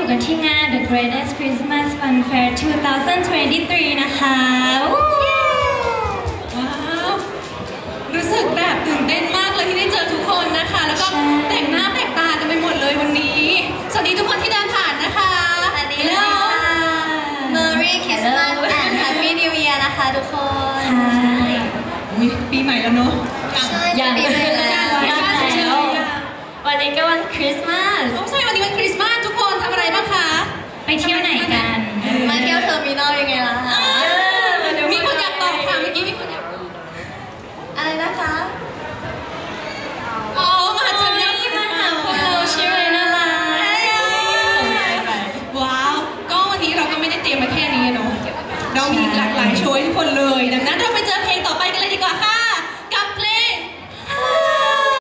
กันที่งาน The Greatest Christmas Fun Fair 2023 นะคะว้าวรู้สึกแบบตื่นเต้นมากเลยที่ได้เจอทุกคนนะคะแล้วก็แต่งหน้าแต่งตากันไปหมดเลยวันนี้สวัสดีทุกคนที่เดินผ่านนะคะสวัสดีค่ะ Merry Christmas and Happy New Year นะคะทุกคนปีใหม่แล้วเนอะยังปีใหม่แล้ววันนี้ก็วันคริสต์มาสใช่วันนี้วันคริสต์มาสทุกคนทำอะไรบ้างคะไปเที่ยวไหนกันมาเที่ยวเทอร์มินอลยังไงล่ะมีคนอยากตอบค่ะเมื่อกี้มีคนอยากอะไรนะคะอ๋อมาถึงแล้วมาหาพวกเราใช่ไหมน่ารักว้าวก็วันนี้เราก็ไม่ได้เตรียมมาแค่นี้เนาะเรามีหลากหลายโชว์ให้ทุกคนเลยดังนั้นเราไป